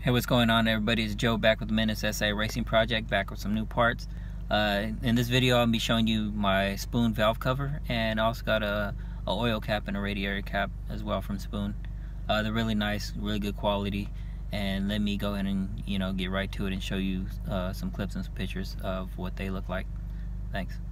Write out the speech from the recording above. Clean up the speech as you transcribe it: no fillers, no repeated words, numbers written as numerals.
Hey, what's going on, everybody? It's Joe back with the Menace SA Racing Project, back with some new parts. In this video, I'll be showing you my Spoon valve cover, and I also got a oil cap and a radiator cap as well from Spoon. They're really nice, really good quality, and let me go ahead and get right to it and show you some clips and some pictures of what they look like. Thanks.